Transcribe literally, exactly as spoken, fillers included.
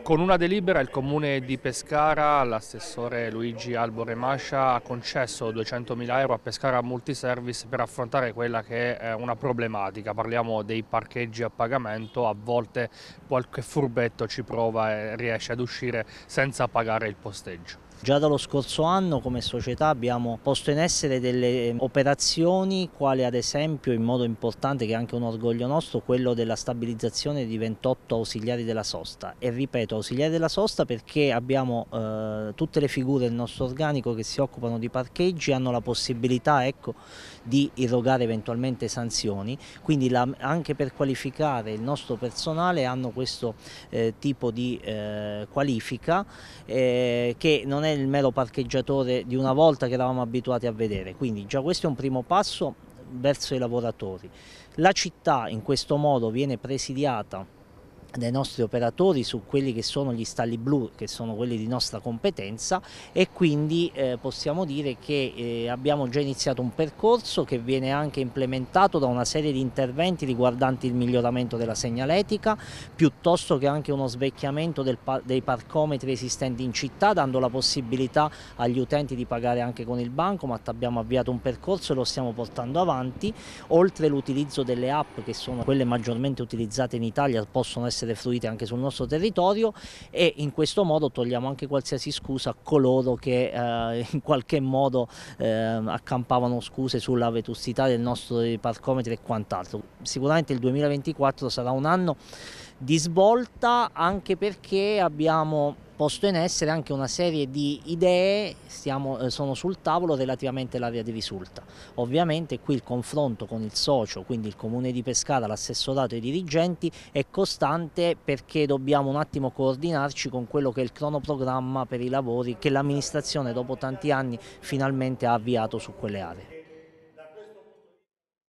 Con una delibera il Comune di Pescara, all'assessore Luigi Albore Mascia, ha concesso duecentomila euro a Pescara Multiservice per affrontare quella che è una problematica. Parliamo dei parcheggi a pagamento, a volte qualche furbetto ci prova e riesce ad uscire senza pagare il posteggio. Già dallo scorso anno come società abbiamo posto in essere delle operazioni, quali ad esempio, in modo importante, che è anche un orgoglio nostro, quello della stabilizzazione di ventotto ausiliari della sosta. E ripeto, ausiliari della sosta perché abbiamo eh, tutte le figure del nostro organico che si occupano di parcheggi, hanno la possibilità, ecco, di irrogare eventualmente sanzioni, quindi la, anche per qualificare il nostro personale hanno questo eh, tipo di eh, qualifica eh, che non è il mero parcheggiatore di una volta che eravamo abituati a vedere, quindi già questo è un primo passo verso i lavoratori. La città in questo modo viene presidiata dai nostri operatori su quelli che sono gli stalli blu, che sono quelli di nostra competenza, e quindi eh, possiamo dire che eh, abbiamo già iniziato un percorso che viene anche implementato da una serie di interventi riguardanti il miglioramento della segnaletica, piuttosto che anche uno svecchiamento del par dei parcometri esistenti in città, dando la possibilità agli utenti di pagare anche con il bancomat. Abbiamo avviato un percorso e lo stiamo portando avanti, oltre l'utilizzo delle app, che sono quelle maggiormente utilizzate in Italia, possono essere fruite anche sul nostro territorio, e in questo modo togliamo anche qualsiasi scusa a coloro che eh, in qualche modo eh, accampavano scuse sulla vetustà del nostro parcometro e quant'altro. Sicuramente il duemilaventiquattro sarà un anno di svolta, anche perché abbiamo posto in essere anche una serie di idee, stiamo, eh, sono sul tavolo relativamente all'area di Risulta. Ovviamente qui il confronto con il socio, quindi il Comune di Pescara, l'assessorato e i dirigenti, è costante, perché dobbiamo un attimo coordinarci con quello che è il cronoprogramma per i lavori che l'amministrazione dopo tanti anni finalmente ha avviato su quelle aree.